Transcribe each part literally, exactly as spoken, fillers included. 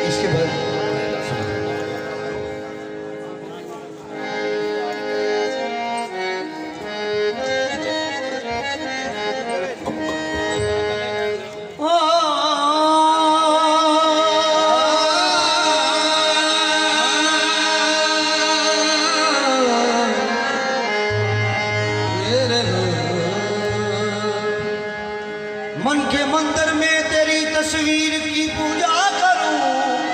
इसके बाद मन के मंदिर में तेरी तस्वीर की पूजा करूं,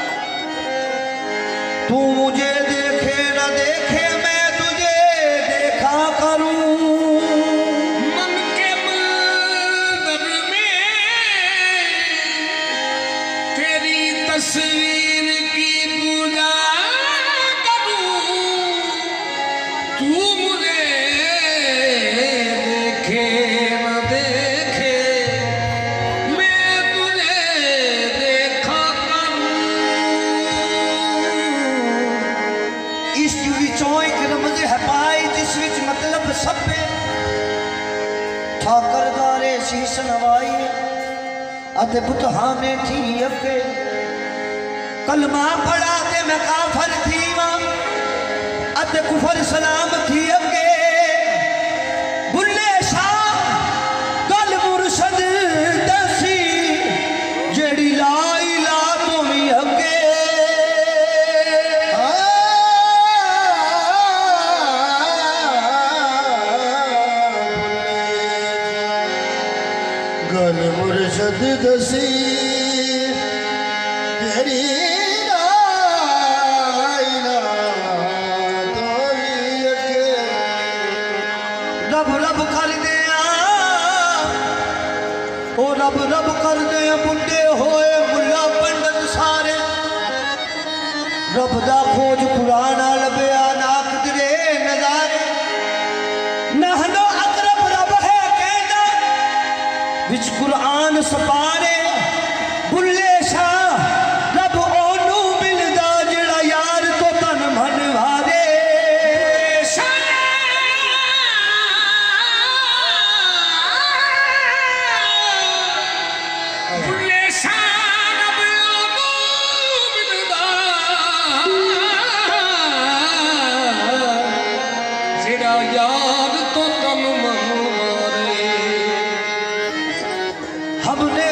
तू मुझे देखे न देखे मैं तुझे देखा करूं। मन के मंदिर में तेरी तस्वीर की पूजा करूं, तू मुझे देखे न देखे मैं तुझे देखा करूं। इस विचों एक रमज है पाई जिस विच मतलब सभे ठाकर दारे शीश नवाई अते बुतहा में थी अगे कलमा पढ़ा ते मैं काफर थी मां अते कुफर सलाम थी अगे बुल्ले शाह गल मुर्शद दसी जेड़ी ला इला तो भी अगे गल मुर्शद दसी तेरी रब रब कर दे ओ रब रब कर दे बुढ़े होए मुला पंडित सारे रब दा खोज कुरान लभया नाक दरे नजारे नहनो अकरब रब है कहना विच कुरान सपारे बुल्ले शाह रब ओनू मिलदा जेड़ा यार तो तन मन वारे बुल्ले शाह रब ओनू मिलदा जेड़ा यार तो तन मन वारे। हमने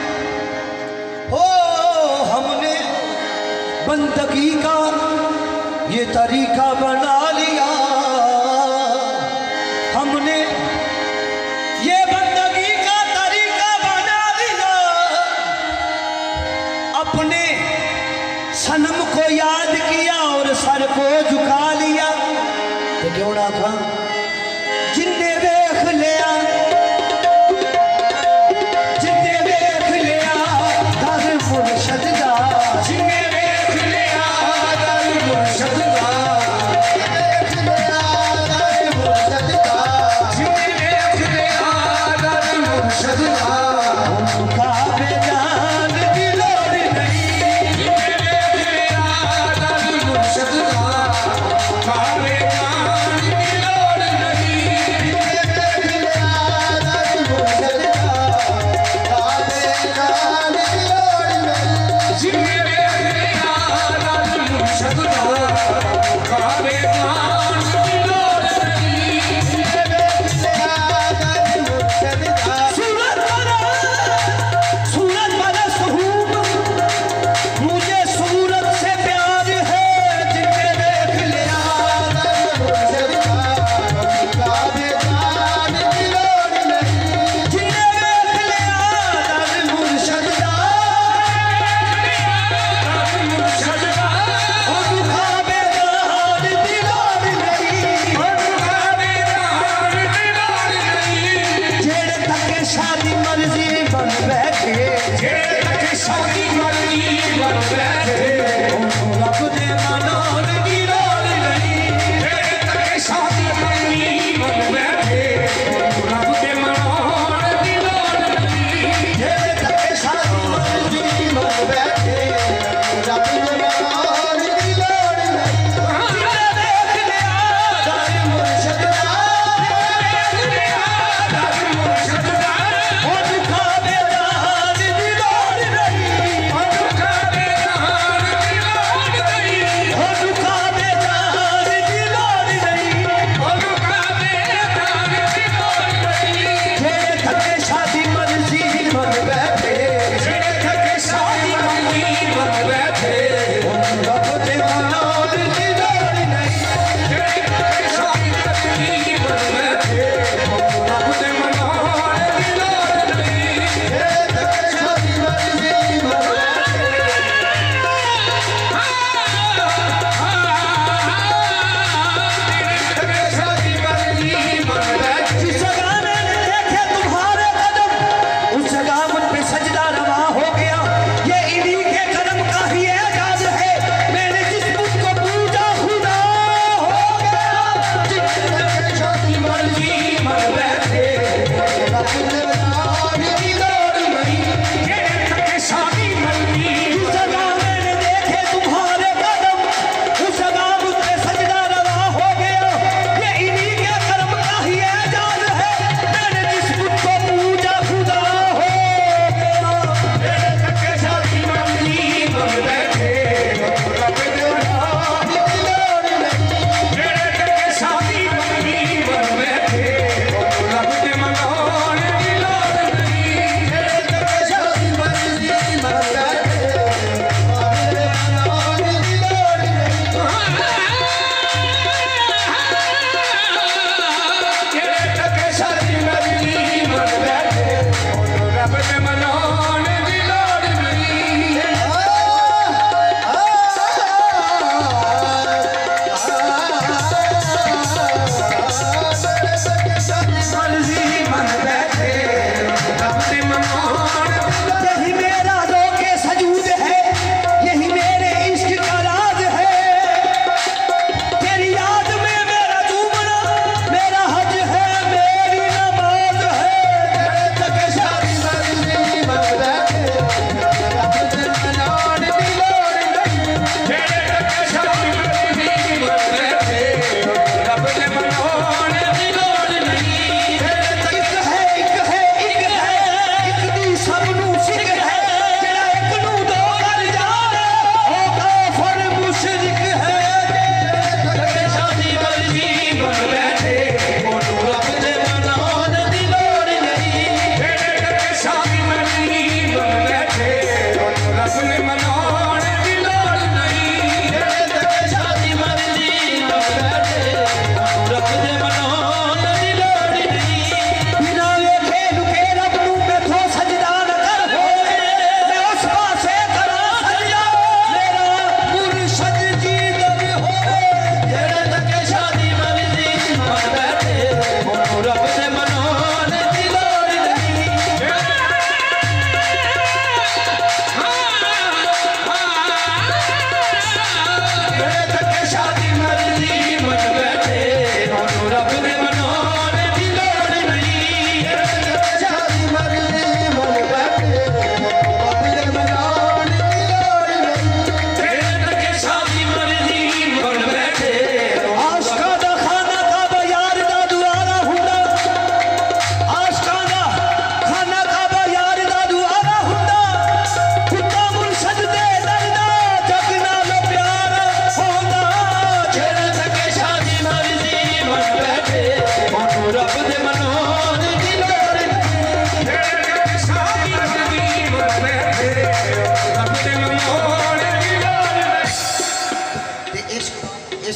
ओ हमने बंदगी का ये तरीका बना लिया हमने ये बंदगी का तरीका बना लिया अपने सनम को याद किया और सर को झुका लिया तो क्यों ना था जिन्ने देख लिया Come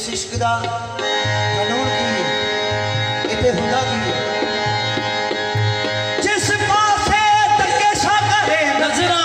इस इश्क दा कानून की है, इत्थे हुंदा की है। जिस पासे तकेशा करे नजरा,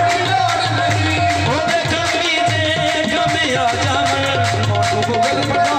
मुगल